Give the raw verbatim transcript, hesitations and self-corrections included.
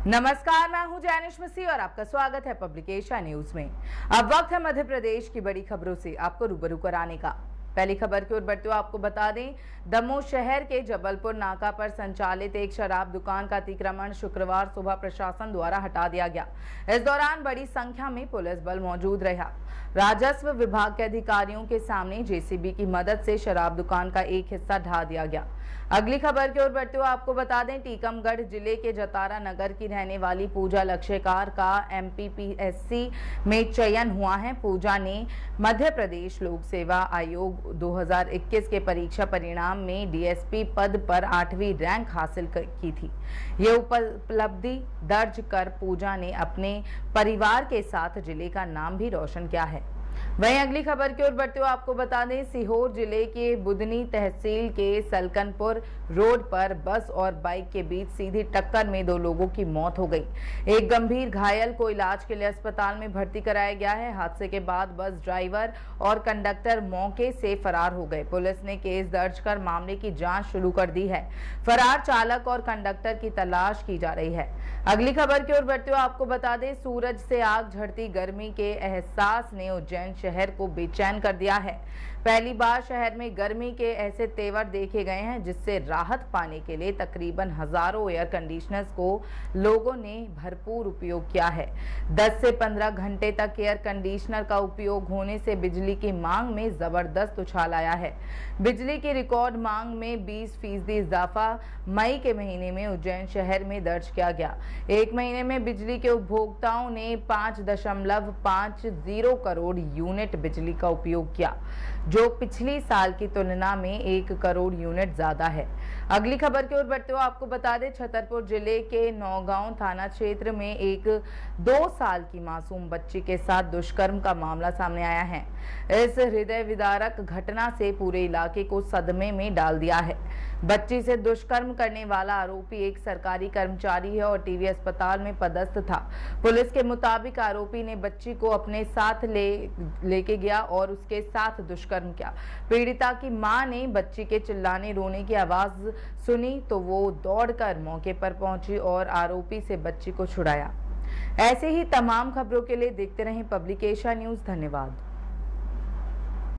नमस्कार, मैं हूं जैनिश मसीह और आपका स्वागत है पब्लिक एशिया न्यूज में। अब वक्त है मध्य प्रदेश की बड़ी खबरों से आपको रूबरू कराने का। पहली खबर की ओर बढ़ते हुए आपको बता दें, दमोह शहर के जबलपुर नाका पर संचालित एक शराब दुकान का अतिक्रमण शुक्रवार सुबह प्रशासन द्वारा हटा दिया गया। इस दौरान बड़ी संख्या में पुलिस बल मौजूद रहा। राजस्व विभाग के अधिकारियों के सामने जेसीबी की मदद से शराब दुकान का एक हिस्सा ढा दिया गया। अगली खबर की ओर बढ़ते हुए आपको बता दें, टीकमगढ़ जिले के जतारा नगर की रहने वाली पूजा लक्ष्यकार का एमपीपीएससी में चयन हुआ है। पूजा ने मध्य प्रदेश लोक सेवा आयोग दो हज़ार इक्कीस के परीक्षा परिणाम में डीएसपी पद पर आठवीं रैंक हासिल की थी। ये उपलब्धि दर्ज कर पूजा ने अपने परिवार के साथ जिले का नाम भी रोशन किया है। वहीं अगली खबर की ओर बढ़ते हुए आपको बता दें, सीहोर जिले के बुधनी तहसील के सलकनपुर रोड पर बस और बाइक के बीच सीधी टक्कर में दो लोगों की मौत हो गई। एक गंभीर घायल को इलाज के लिए अस्पताल में भर्ती कराया गया है। हादसे के बाद बस ड्राइवर और कंडक्टर मौके से फरार हो गए। पुलिस ने केस दर्ज कर मामले की जांच शुरू कर दी है। फरार चालक और कंडक्टर की तलाश की जा रही है। अगली खबर की ओर बढ़ते हुए आपको बता दें, सूरज से आग झड़ती गर्मी के एहसास ने उज्जैन शहर को बेचैन कर दिया है। पहली बार शहर में गर्मी के ऐसे तेवर देखे गए हैं जिससे राहत पाने के लिए तकरीबन हजारों एयर कंडीशनर्स को लोगों ने भरपूर उपयोग किया है। दस से पंद्रह घंटे तक एयर कंडीशनर का उपयोग होने से बिजली की मांग में जबरदस्त उछाल आया है। बिजली की रिकॉर्ड मांग में बीस फीसदी इजाफा मई के महीने में उज्जैन शहर में दर्ज किया गया। एक महीने में बिजली के उपभोक्ताओं ने पांच दशमलव पांच जीरो करोड़ यूनिट बिजली का उपयोग किया, जो पिछली साल की तुलना में एक करोड़ यूनिट ज्यादा है। अगली खबर की ओर बढ़ते हुए आपको बता दें, छतरपुर जिले के नौगांव थाना क्षेत्र में एक दो साल की मासूम बच्ची के साथ दुष्कर्म का मामला सामने आया है। इस हृदय विदारक घटना से पूरे इलाके को सदमे में डाल दिया है। बच्ची से दुष्कर्म करने वाला आरोपी एक सरकारी कर्मचारी है और टीबी अस्पताल में पदस्थ था। पुलिस के मुताबिक आरोपी ने बच्ची को अपने साथ ले लेके गया और उसके साथ दुष्कर्म किया। पीड़िता की मां ने बच्ची के चिल्लाने रोने की आवाज सुनी तो वो दौड़कर मौके पर पहुंची और आरोपी से बच्ची को छुड़ाया। ऐसे ही तमाम खबरों के लिए देखते रहें पब्लिक एशिया न्यूज। धन्यवाद।